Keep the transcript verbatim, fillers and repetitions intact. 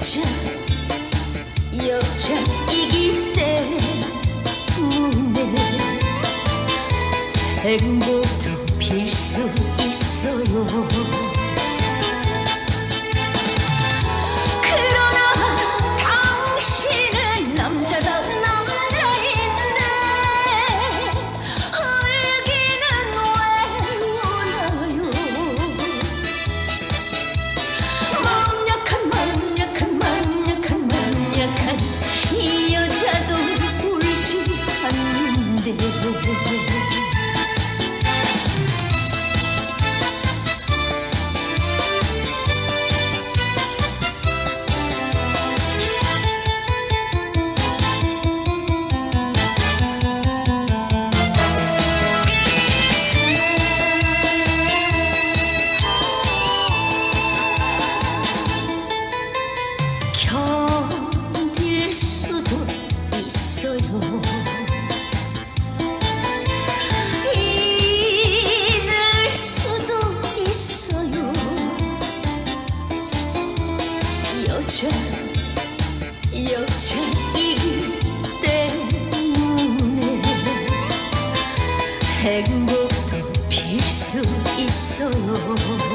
여자 여자이기 때문에 행복도 빌 수 있어요. 그러나 당신은 남자다 남자인데 울기는 왜 우나요? 마음 약한 마음 약한 마음 약한 마음 약한 이 여자도 울지 않는데 견딜 수도 있어요. 잊을 수도 있어요. 여자 여자이기 때문에 행복도 빌 수 있어요.